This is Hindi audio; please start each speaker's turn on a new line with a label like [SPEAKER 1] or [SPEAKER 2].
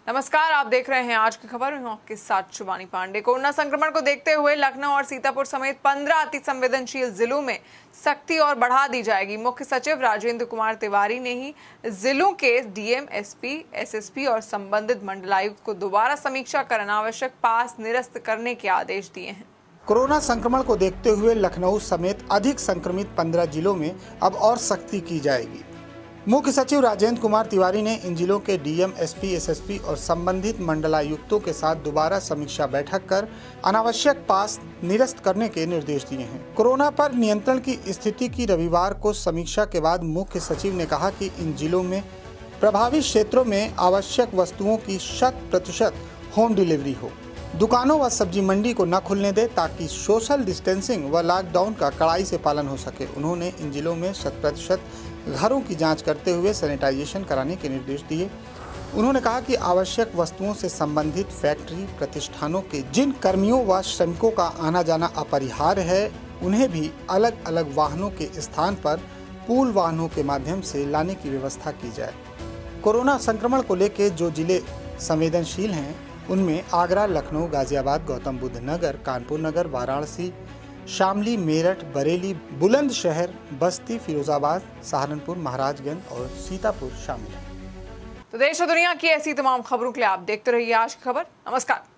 [SPEAKER 1] नमस्कार, आप देख रहे हैं आज की खबर। मैं हूं आपके साथ शुभानी पांडे। कोरोना संक्रमण को देखते हुए लखनऊ और सीतापुर समेत 15 अति संवेदनशील जिलों में सख्ती और बढ़ा दी जाएगी। मुख्य सचिव राजेंद्र कुमार तिवारी ने ही जिलों के डीएम, एसपी, एसएसपी और संबंधित मंडलायुक्त को दोबारा समीक्षा कर अनावश्यक पास निरस्त करने के आदेश दिए हैं।
[SPEAKER 2] कोरोना संक्रमण को देखते हुए लखनऊ समेत अधिक संक्रमित 15 जिलों में अब और सख्ती की जाएगी। मुख्य सचिव राजेंद्र कुमार तिवारी ने इन जिलों के डीएम, एसपी, एसएसपी और संबंधित मंडलायुक्तों के साथ दोबारा समीक्षा बैठक कर अनावश्यक पास निरस्त करने के निर्देश दिए हैं। कोरोना पर नियंत्रण की स्थिति की रविवार को समीक्षा के बाद मुख्य सचिव ने कहा कि इन जिलों में प्रभावित क्षेत्रों में आवश्यक वस्तुओं की 100% होम डिलीवरी हो। दुकानों व सब्जी मंडी को न खुलने दे ताकि सोशल डिस्टेंसिंग व लॉकडाउन का कड़ाई से पालन हो सके। उन्होंने इन जिलों में 100% घरों की जांच करते हुए सैनिटाइजेशन कराने के निर्देश दिए। उन्होंने कहा कि आवश्यक वस्तुओं से संबंधित फैक्ट्री प्रतिष्ठानों के जिन कर्मियों व श्रमिकों का आना जाना अपरिहार्य है, उन्हें भी अलग अलग वाहनों के स्थान पर पूल वाहनों के माध्यम से लाने की व्यवस्था की जाए। कोरोना संक्रमण को लेकर जो जिले संवेदनशील हैं उनमें आगरा, लखनऊ, गाजियाबाद, गौतम बुद्ध नगर, कानपुर नगर, वाराणसी, शामली, मेरठ, बरेली, बुलंदशहर, बस्ती, फिरोजाबाद, सहारनपुर, महाराजगंज और सीतापुर शामिल हैं।
[SPEAKER 1] तो देश और दुनिया की ऐसी तमाम खबरों के लिए आप देखते रहिए आज की खबर। नमस्कार।